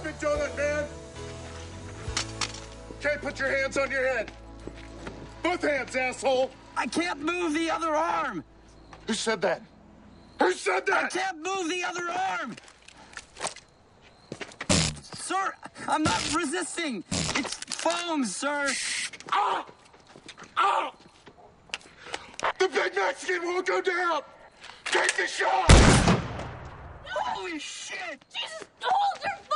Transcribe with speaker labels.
Speaker 1: Big Donut Man! Okay, put your hands on your head. Both hands, asshole!
Speaker 2: I can't move the other arm!
Speaker 1: Who said that? Who said that?
Speaker 2: I can't move the other arm! Sir, I'm not resisting! It's foam, sir!
Speaker 1: Ah! Ah! The big Mexican won't go down! Take the shot!
Speaker 2: Holy shit!
Speaker 3: Jesus, hold her